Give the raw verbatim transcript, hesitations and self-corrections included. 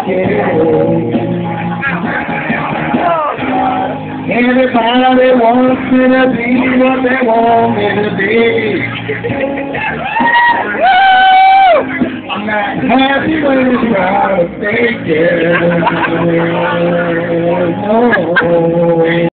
Everybody wants me to be what they want me to be. I'm not happy when it's right, they get it. No.